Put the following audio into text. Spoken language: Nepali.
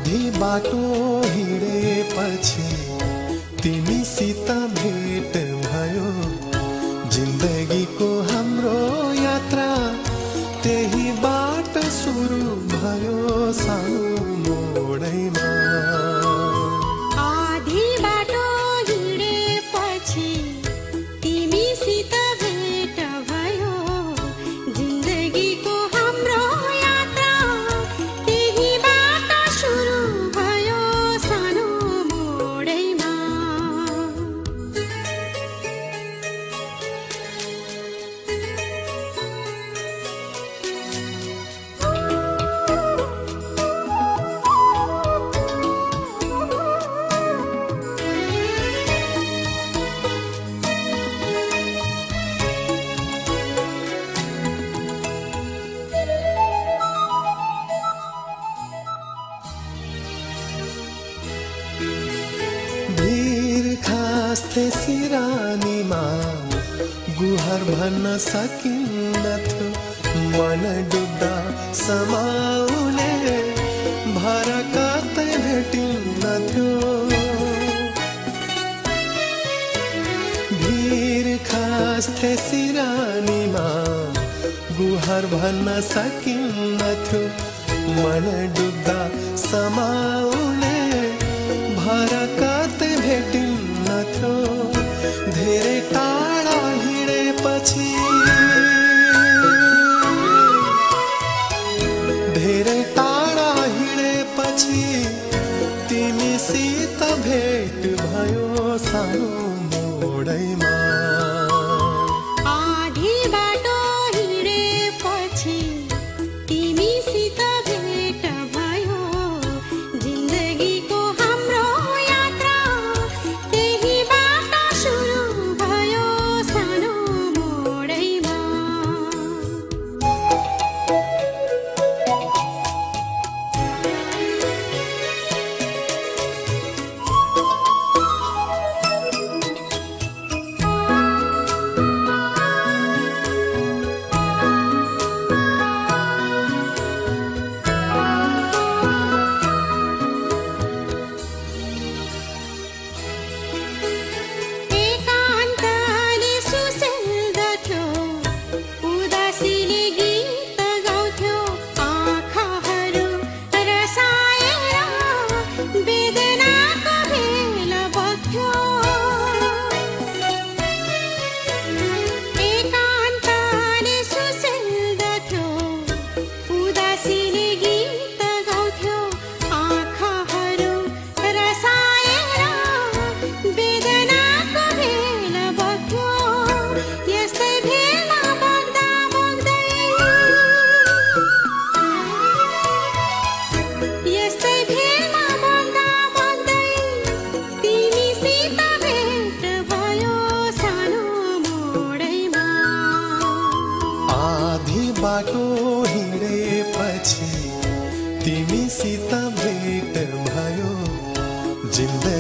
आधी बाटो हिँडेपछि तिमीसित भेट भयो। जिन्दगीको हाम्रो यात्रा त्यही बाट सुरु भयो सानो मोडैमा। आधी बाटो हिँडेपछि तिमीसित भेट भयो। जिन्दगीको हाम्रो यात्रा त्यही बाट सुरु भयो सानो मोडैमा। खास्थे सिरानीमा गुहार भन्न सकिन्नथ्यो। मन डुब्दा समाउने भर कतै भेटिन्नथ्यो। भिर खास्थे सिरानीमा गुहार भन्न सकिन्नथ्यो। मन डुब्दा समाउने भर कतै भेटिन्नथ्यो। धेरै टाढा हिँडेपछि धेरै टाढा हिँडेपछि तिमीसित भेट भयो सानो मोडैमा। आधी बाटो हिँडेपछि तिमीसित भेट भयो। जिन्दगीको हाम्रो यात्रा त्यही बाट सुरु भयो सानो मोडैमा। एकान्तले सुसेल्दथ्यो, उदासीले गीत गाउँथ्यो। आँखाहरू रसाएर वेदनाको भेल बग्थ्यो। एकान्तले सुसेल्दथ्यो, उदासीले गीत गाउँथ्यो। आँखाहरू रसाएर वेदनाको भेल बग्थ्यो। यस्तै भेलमा बग्दा बग्दै यस्तै भेलमा बग्दा बग्दै तिमीसित भेट भयो सानो मोडैमा। आधी बाटो हिँडेपछि तिमीसित भेट भयो। जिन्दगी